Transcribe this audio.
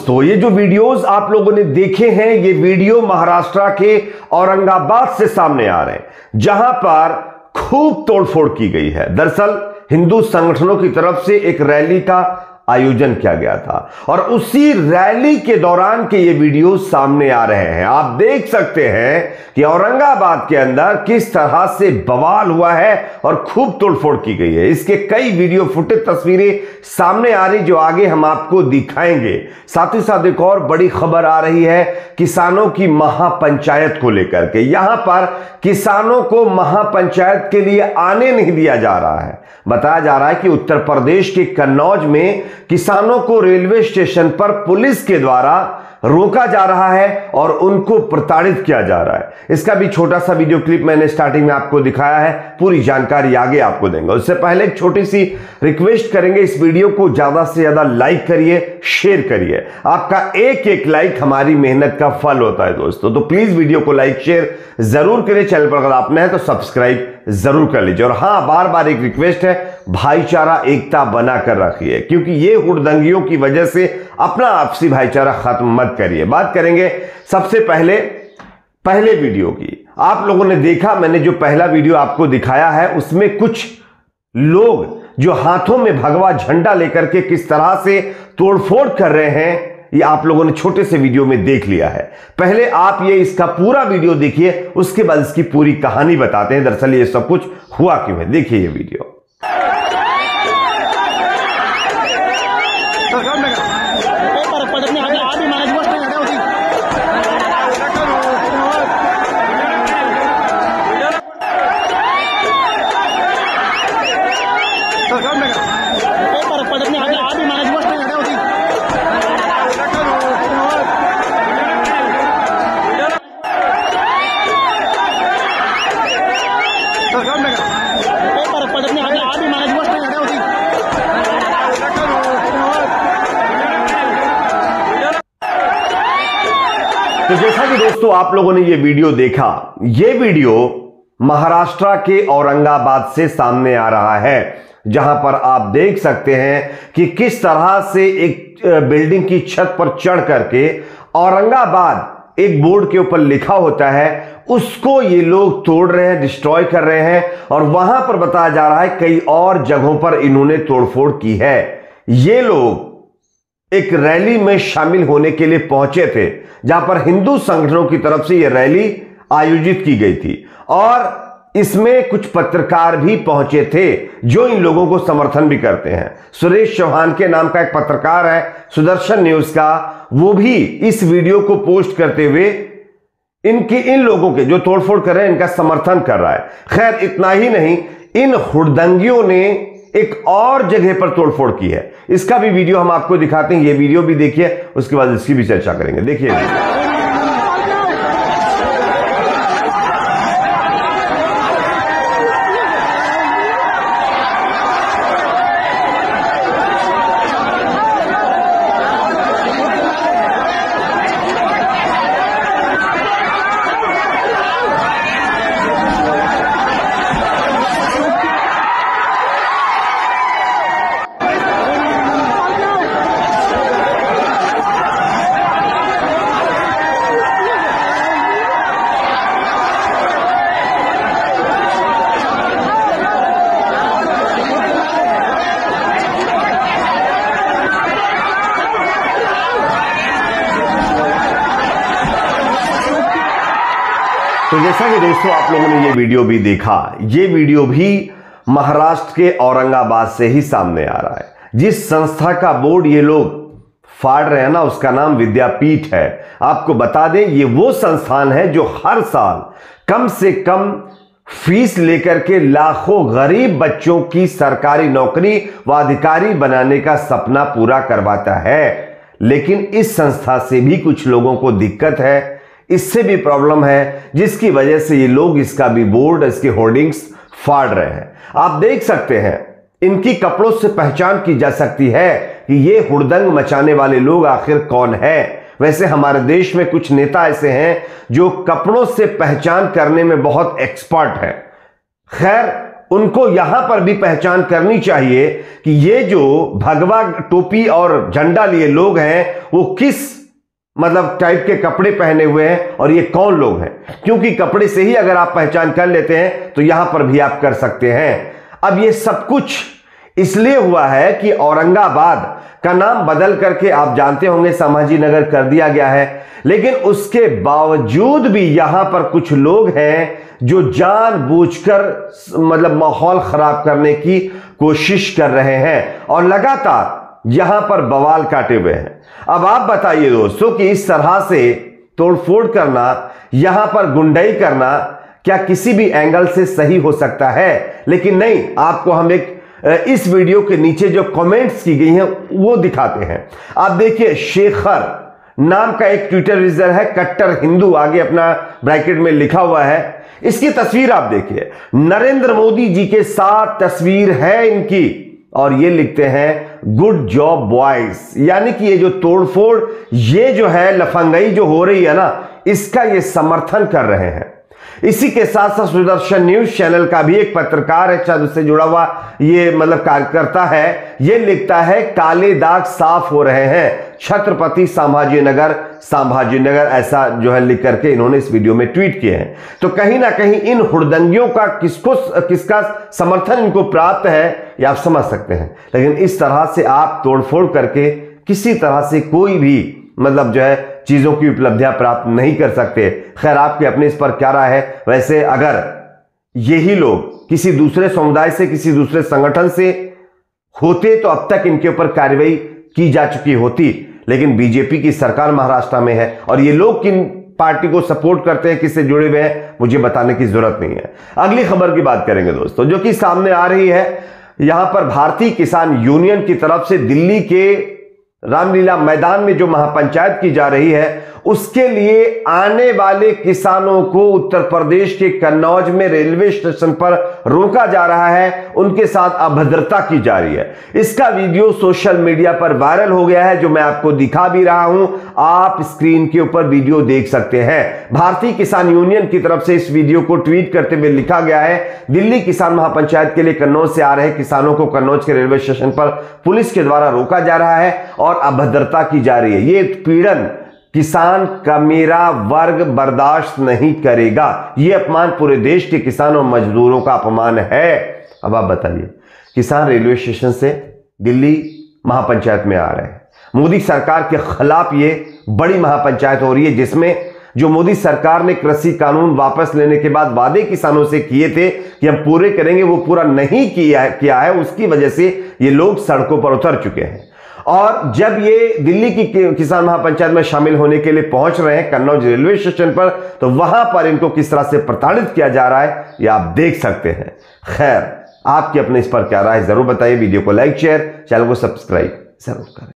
दोस्तों, ये जो वीडियोस आप लोगों ने देखे हैं, ये वीडियो महाराष्ट्र के औरंगाबाद से सामने आ रहे हैं, जहां पर खूब तोड़फोड़ की गई है। दरअसल हिंदू संगठनों की तरफ से एक रैली का आयोजन किया गया था और उसी रैली के दौरान के ये वीडियो सामने आ रहे हैं। आप देख सकते हैं कि औरंगाबाद के अंदर किस तरह से बवाल हुआ है और खूब तोड़फोड़ की गई है। इसके कई वीडियो फुटेज तस्वीरें सामने आ रही जो आगे हम आपको दिखाएंगे। साथ ही साथ एक और बड़ी खबर आ रही है किसानों की महापंचायत को लेकर के। यहां पर किसानों को महापंचायत के लिए आने नहीं दिया जा रहा है। बताया जा रहा है कि उत्तर प्रदेश के कन्नौज में किसानों को रेलवे स्टेशन पर पुलिस के द्वारा रोका जा रहा है और उनको प्रताड़ित किया जा रहा है। इसका भी छोटा सा वीडियो क्लिप मैंने स्टार्टिंग में आपको दिखाया है, पूरी जानकारी आगे आपको देंगे। उससे पहले एक छोटी सी रिक्वेस्ट करेंगे, इस वीडियो को ज्यादा से ज्यादा लाइक करिए, शेयर करिए। आपका एक एक लाइक हमारी मेहनत का फल होता है दोस्तों, तो प्लीज वीडियो को लाइक शेयर जरूर करिए। चैनल पर अगर आप नए हैं तो सब्सक्राइब जरूर कर लीजिए। और हां, बार बार एक रिक्वेस्ट है, भाईचारा एकता बनाकर रखिए, क्योंकि ये हुड़दंगियों की वजह से अपना आपसी भाईचारा खत्म मत करिए। बात करेंगे सबसे पहले वीडियो की। आप लोगों ने देखा, मैंने जो पहला वीडियो आपको दिखाया है उसमें कुछ लोग जो हाथों में भगवा झंडा लेकर के किस तरह से तोड़फोड़ कर रहे हैं, ये आप लोगों ने छोटे से वीडियो में देख लिया है। पहले आप ये इसका पूरा वीडियो देखिए, उसके बाद इसकी पूरी कहानी बताते हैं दरअसल ये सब कुछ हुआ क्यों है। देखिए ये वीडियो। तो जैसा कि दोस्तों आप लोगों ने ये वीडियो देखा, ये वीडियो महाराष्ट्र के औरंगाबाद से सामने आ रहा है, जहां पर आप देख सकते हैं कि किस तरह से एक बिल्डिंग की छत पर चढ़ करके औरंगाबाद एक बोर्ड के ऊपर लिखा होता है, उसको ये लोग तोड़ रहे हैं, डिस्ट्रॉय कर रहे हैं। और वहां पर बताया जा रहा है कई और जगहों पर इन्होंने तोड़फोड़ की है। ये लोग एक रैली में शामिल होने के लिए पहुंचे थे, जहां पर हिंदू संगठनों की तरफ से यह रैली आयोजित की गई थी और इसमें कुछ पत्रकार भी पहुंचे थे जो इन लोगों को समर्थन भी करते हैं। सुरेश चौहान के नाम का एक पत्रकार है सुदर्शन न्यूज का, वो भी इस वीडियो को पोस्ट करते हुए इन लोगों के जो तोड़फोड़ कर रहे हैं इनका समर्थन कर रहा है। खैर इतना ही नहीं, इन हुड़दंगियों ने एक और जगह पर तोड़फोड़ की है। इसका भी वीडियो हम आपको दिखाते हैं, ये वीडियो भी देखिए, उसके बाद इसकी भी चर्चा करेंगे। देखिए तो जैसा कि दोस्तों आप लोगों ने ये वीडियो भी देखा, ये वीडियो भी महाराष्ट्र के औरंगाबाद से ही सामने आ रहा है। जिस संस्था का बोर्ड ये लोग फाड़ रहे हैं ना, उसका नाम विद्यापीठ है। आपको बता दें ये वो संस्थान है जो हर साल कम से कम फीस लेकर के लाखों गरीब बच्चों की सरकारी नौकरी व अधिकारी बनाने का सपना पूरा करवाता है। लेकिन इस संस्था से भी कुछ लोगों को दिक्कत है, इससे भी प्रॉब्लम है, जिसकी वजह से ये लोग इसका भी बोर्ड, इसके होर्डिंग्स फाड़ रहे हैं। आप देख सकते हैं इनकी कपड़ों से पहचान की जा सकती है कि ये हुड़दंग मचाने वाले लोग आखिर कौन है। वैसे हमारे देश में कुछ नेता ऐसे हैं जो कपड़ों से पहचान करने में बहुत एक्सपर्ट हैं। खैर उनको यहां पर भी पहचान करनी चाहिए कि ये जो भगवा टोपी और झंडा लिए लोग हैं वो किस मतलब टाइप के कपड़े पहने हुए हैं और ये कौन लोग हैं, क्योंकि कपड़े से ही अगर आप पहचान कर लेते हैं तो यहां पर भी आप कर सकते हैं। अब ये सब कुछ इसलिए हुआ है कि औरंगाबाद का नाम बदल करके आप जानते होंगे संभाजी नगर कर दिया गया है, लेकिन उसके बावजूद भी यहां पर कुछ लोग हैं जो जानबूझकर मतलब माहौल खराब करने की कोशिश कर रहे हैं और लगातार यहां पर बवाल काटे हुए हैं। अब आप बताइए दोस्तों कि इस तरह से तोड़फोड़ करना, यहां पर गुंडाई करना क्या किसी भी एंगल से सही हो सकता है? लेकिन नहीं, आपको हम एक इस वीडियो के नीचे जो कमेंट्स की गई हैं वो दिखाते हैं। आप देखिए, शेखर नाम का एक ट्विटर यूजर है, कट्टर हिंदू आगे अपना ब्रैकेट में लिखा हुआ है। इसकी तस्वीर आप देखिए, नरेंद्र मोदी जी के साथ तस्वीर है इनकी और ये लिखते हैं गुड जॉब बॉयज, यानी कि ये जो तोड़फोड़, ये जो है लफंगई जो हो रही है ना, इसका ये समर्थन कर रहे हैं। इसी के साथ साथ सुदर्शन न्यूज चैनल का भी एक पत्रकार है, शायद उससे जुड़ा हुआ ये मतलब कार्यकर्ता है, ये लिखता है काले दाग साफ हो रहे हैं छत्रपति संभाजी नगर, ऐसा जो है लिख करके इन्होंने इस वीडियो में ट्वीट किए हैं। तो कहीं ना कहीं इन हुड़दंगियों का किसका समर्थन इनको प्राप्त है ये आप समझ सकते हैं। लेकिन इस तरह से आप तोड़फोड़ करके किसी तरह से कोई भी मतलब जो है चीजों की उपलब्धियां प्राप्त नहीं कर सकते। खैर, आपके अपने इस पर क्या राय है? वैसे अगर यही लोग किसी दूसरे समुदाय से, किसी दूसरे संगठन से होते तो अब तक इनके ऊपर कार्रवाई की जा चुकी होती, लेकिन बीजेपी की सरकार महाराष्ट्र में है और ये लोग किन पार्टी को सपोर्ट करते हैं, किससे जुड़े हुए हैं, मुझे बताने की जरूरत नहीं है। अगली खबर की बात करेंगे दोस्तों, जो कि सामने आ रही है। यहां पर भारतीय किसान यूनियन की तरफ से दिल्ली के रामलीला मैदान में जो महापंचायत की जा रही है, उसके लिए आने वाले किसानों को उत्तर प्रदेश के कन्नौज में रेलवे स्टेशन पर रोका जा रहा है, उनके साथ अभद्रता की जा रही है। इसका वीडियो सोशल मीडिया पर वायरल हो गया है, जो मैं आपको दिखा भी रहा हूं, आप स्क्रीन के ऊपर वीडियो देख सकते हैं। भारतीय किसान यूनियन की तरफ से इस वीडियो को ट्वीट करते हुए लिखा गया है, दिल्ली किसान महापंचायत के लिए कन्नौज से आ रहे किसानों को कन्नौज के रेलवे स्टेशन पर पुलिस के द्वारा रोका जा रहा है और अभद्रता की जा रही है। ये पीड़न किसान का मेरा वर्ग बर्दाश्त नहीं करेगा। यह अपमान पूरे देश के किसानों और मजदूरों का अपमान है। अब आप बताइए, किसान रेलवे स्टेशन से दिल्ली महापंचायत में आ रहे हैं, मोदी सरकार के खिलाफ ये बड़ी महापंचायत हो रही है, जिसमें जो मोदी सरकार ने कृषि कानून वापस लेने के बाद वादे किसानों से किए थे कि हम पूरे करेंगे, वो पूरा नहीं किया है। उसकी वजह से ये लोग सड़कों पर उतर चुके हैं। और जब ये दिल्ली की किसान महापंचायत में शामिल होने के लिए पहुंच रहे हैं कन्नौज रेलवे स्टेशन पर, तो वहां पर इनको किस तरह से प्रताड़ित किया जा रहा है ये आप देख सकते हैं। खैर, आपकी अपने इस पर क्या राय है जरूर बताइए। वीडियो को लाइक, शेयर, चैनल को सब्सक्राइब जरूर करें।